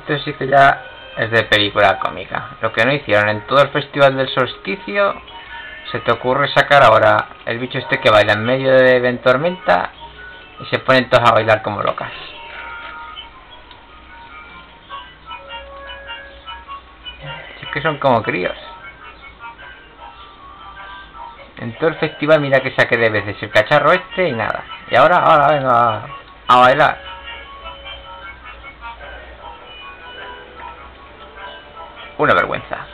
Esto sí que ya es de película cómica. Lo que no hicieron en todo el festival del solsticio, se te ocurre sacar ahora el bicho este que baila en medio de Ventormenta y se ponen todos a bailar como locas. Sí que son como críos. En todo el festival mira que saqué de veces el cacharro este y nada. Y ahora venga a bailar. Una vergüenza.